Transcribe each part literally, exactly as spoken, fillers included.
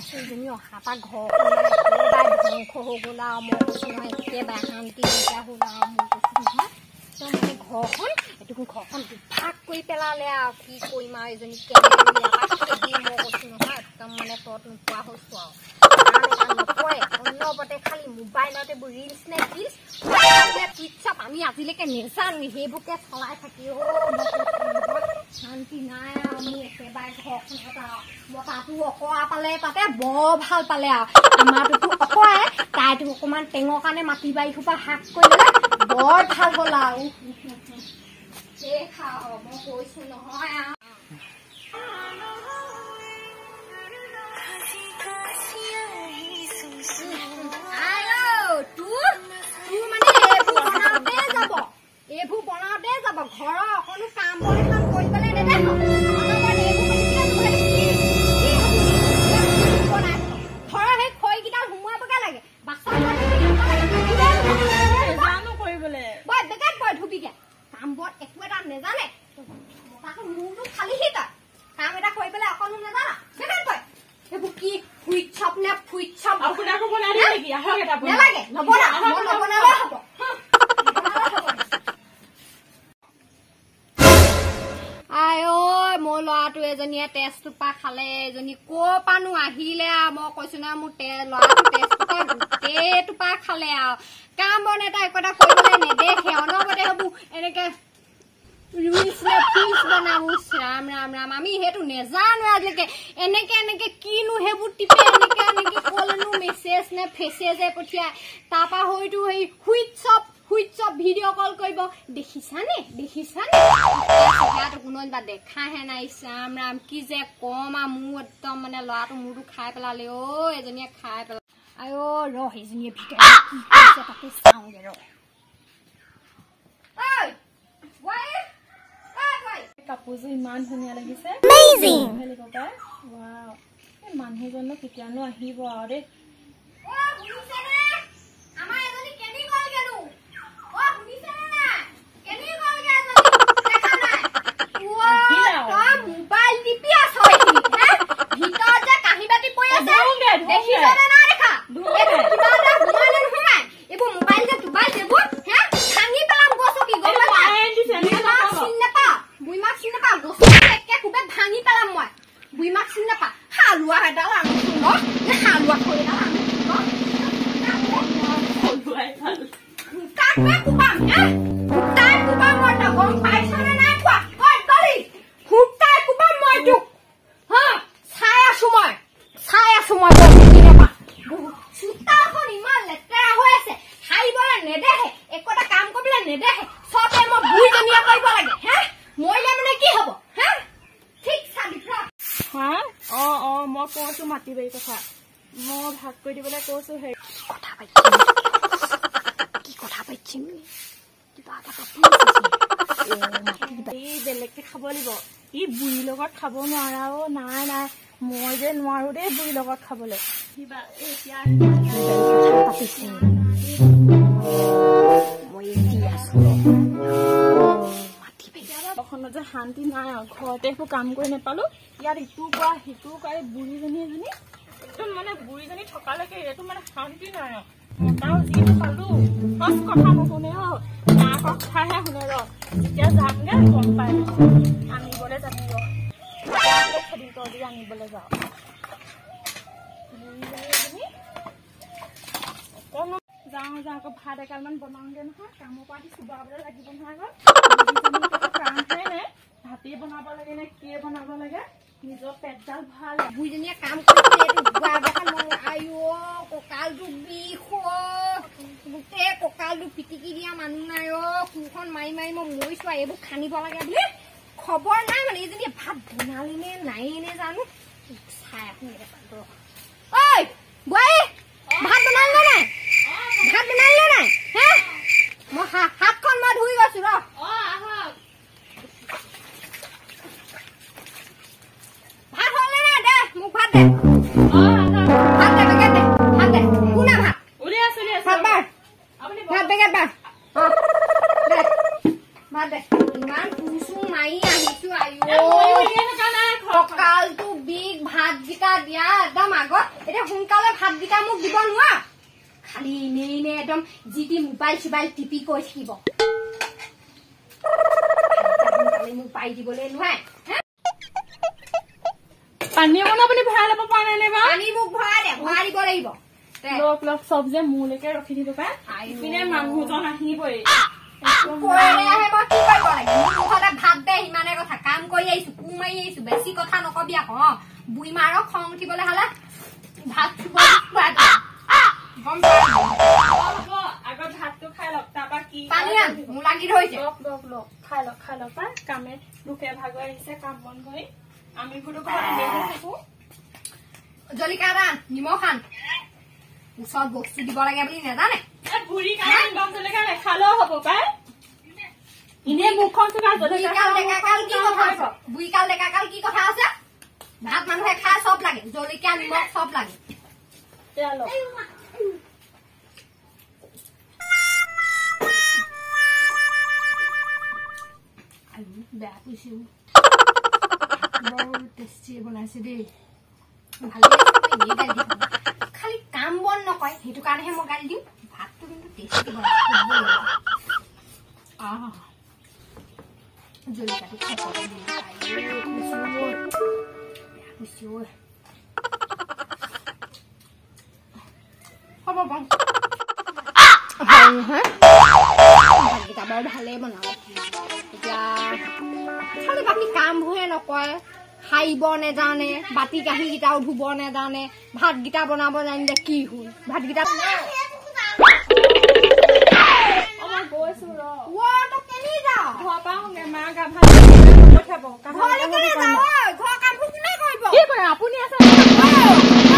ছোৱালীজনী অহা পৰা ঘৰখন একেবাৰে ধ্বংস হৈ গ'ল আৰু মই কৈছোঁ নহয় একেবাৰে শান্তি নাইকিয়া হ'ল আৰু মই কৈছোঁ নহয় একদম মানে ঘৰখন এইটো ঘৰখন দুভাগ কৰি পেলালে আৰু কি কৰিম আৰু এজনী কেনেকৈ খেদি মই কৈছোঁ নহয় একদম মানে তত নোপোৱা হৈছোঁ আৰু নকৰে অন্যবতে খালি মোবাইলত এইবোৰ ৰিলছ নে ৰিলছ টুইটছপ আমি আজিলৈকে নেজানো সেইবোৰকে চলাই থাকি অ' শান্তি নাই আৰু মোৰ একেবাৰে ঘৰখনত আৰু বতাহটো অকৰা পালে তাতে বৰ ভাল পালে আৰু আমাৰটোতো অকৰাই তাইতো অকণমান টেঙৰ কাৰণে মাটি বাৰী সোপা শাক কৰি দিলে বৰ ভাল হ'ল আৰু সেই খাওঁ মই কৈছোঁ নহয় আৰু এইবোৰ বনাওঁতে যাব ঘৰৰ অকণো কাম বন এখন কৰিবলৈ নেদেখো ঘৰৰ সেই খৰিকেইটা সোমোৱাবগে লাগে বাচন বৰ বেগাত বৰ ধুবিগে কাম বৰ একো এটা নেজানে তাকো মোৰটো খালিহি তই কাম এটা কৰি পেলাই অকণো নেজানা বেগাত বৰ এইবোৰ কি ফুইট চপ নে ফুইট চপ নেলাগে নবনা মই নবনালে হ'ব আই ঐ মোৰ ল'ৰাটো এজনীয়ে তেজটোপা খালে এজনী ক'ৰ পানো আহিলে আৰু মই কৈছো না মোৰ ল'ৰাটো তেজটোপা গোটেইটোপা খালে আৰু কাম বন এটা একো এটা কৰিবলৈ নেদেখে অনবৰতে সেইবোৰ এনেকে ৰিলছ নে ফিল্ছ বনাব ৰাম ৰাম ৰাম আমি সেইটো নেজানো আজিলৈকে এনেকে এনেকে কিনো সেইবোৰ টিপে এনেকে এনেকে ক'লেনো মেছেজ নে ফেচেজে পঠিয়াই তাৰপা হয়তো সেই হোৱাটছআপ হোৱাটছআপ ভিডিঅ' কল কৰিব দেখিছানে দেখিছানে কোনোবা দেখাহে নাই ৰাম ৰাম কি যে কম আৰু মোৰ একদম মানে ল'ৰাটো মোৰটো খাই পেলালে অ' এজনীয়ে খাই পেলালে আই অ' ৰ সেইজনীয়ে ভিতৰত কি কৰিছে তাকে চাওঁগে ৰ কাপোৰযোৰ ইমান ধুনীয়া লাগিছে মানুহজনো কেতিয়ানো আহিব আৰু দেই মই কৈছো মাটি বাৰী কথা মই ভাগ কৰি দিবলৈ কৈছো হেৰি কথা পাইছি কি কথা পাইছি কিবা এটা এই বেলেগকে খাব লাগিব ই বুঢ়ীৰ লগত খাব নোৱাৰা অ নাই নাই মই যে নোৱাৰো দেই বুঢ়ীৰ লগত খাবলৈ কিবা এতিয়া পাতিছে মই দি আছো ঘৰখনত যে শান্তি নাই আৰু ঘৰতে একো কাম কৰি নাপালো ইয়াত ইটো কোৱা সিটো কোৱা বুঢ়ীজনী এজনী একদম মানে বুঢ়ীজনী থকালৈকে এইটো মানে শান্তি নাই আৰু মতাও যিটো পালো সঁচ কথা নুশুনে অ তাৰ কথাহে শুনে ৰ যেতিয়া যামগে গম পাই আনিবলৈ যাবি ৰ খেদি তলি আনিবলৈ যাওঁ বুঢ়ীজনী এজনী অকণমান যাওঁ যাওঁ আকৌ ভাত এগালমান বনাওঁগে নহয় কামৰ পৰা আহি চুবাবলৈ লাগিব নহয় আকৌ কামহে নাই ভাতে বনাব লাগে নে কিয়ে বনাব লাগে নিজৰ পেটডাল ভাল বুঢ়ীজনীয়ে কাম কৰিছে আইঅ কঁকালটো বিষ গোটেই কঁকালটো পিটিকি দিয়া মানুহ নাই অ কোৰখন মাৰি মাৰি মই মৰিছো এইবোৰ খানিব লাগে বুলি খবৰ নাই মানে এইজনীয়ে ভাত বনালে নে নাই নে জানো চাই আহোঁ ঐ বোৱাৰী ভাত বনালে নাই ভাত বনালে নাই হে মই হাতখন মই ধুই গৈছো ৰ ভাত হ'লে নাই দে মোক ভাত দে ভাত দে বেগেট দে ভাত দে কোনা ভাত ভাত বাৰ ভাত বেগেট বাৰ ভাত দে ইমান কুচু মাৰি আহিছো আইঅ কঁকালটো বিষ ভাতকেইটা দিয়া একদম আগত ভাতকেইটা মোক দিব নোৱা খালি এনে এনে একদম জিটি মোবাইল চোবাইল টিপি কৈ থাকিব মোক পাই দিবলৈ নোৱাৰে পানী অকণ আপুনি ভৰাই ল'ব পৰা নাই নে বাৰু পানী মোক ভৰাই দে ভৰাই দিব লাগিব লগ লগ চব যে মোলৈকে ৰখি দিব পাই ইপিনে মানুহজন আহিবই ভাত দে সিমানে কথা কাম কৰি আহিছো কু মাৰি আহিছো বেছি কথা নকবি আকৌ বুঢ়ী মাৰক খং উঠিবলৈ হলে ভাত আগত ভাতটো খাই লওক তাৰপৰা কি পানী মোৰ লাগি ধৰিছে লগ লগ লগ খাই লওক খাই লওক পাই কামে লোকে ভাগৰ আহিছে কাম বন কৰি আমি বোলো ঘৰতে থাকো জলিকা দান নিমখ আন ওচৰত বস্তু দিব লাগে বুলি নাজানে বুঢ়ী কাম গম জলকীয়া নেখালেও হ'ব পাই এনে মুখখন চোকা বুঢ়ীকাল ডেকাকাল কি কথা আছে বুঢ়ীকাল ডেকাকাল কি কথা আছে ভাত মানুহে খাই চব লাগে জলকীয়া নিমখ চব লাগে বেয়া কৈছো বৰ টেষ্টি বনাইছে দেই ভালে খালি কাম বন নকয় সেইটো কাৰণেহে মই গালি দিওঁ ভাতটো কিন্তু টেষ্টি বনাইছে জলকীয়াটো হ'ব বাৰু ভাতকেইটা বাৰু ভালেই বনাব এতিয়া খালি বাকী কামবোৰহে নকয় খাইব নেজানে বাতি কাঁহীকেইটাও ধুব নেজানে ভাতকেইটা বনাব জানিলে কি হ'ল ভাতকেইটা আপুনি আছে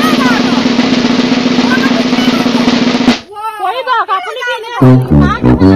কৰিব আপুনি